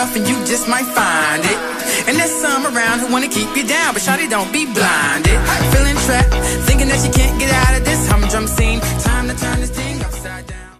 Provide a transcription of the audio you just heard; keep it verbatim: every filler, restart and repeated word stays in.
yourself and you just might find it. And there's some around who wanna keep you down, but shawty, don't be blinded. Feeling trapped, thinking that you can't get out of this humdrum scene. Time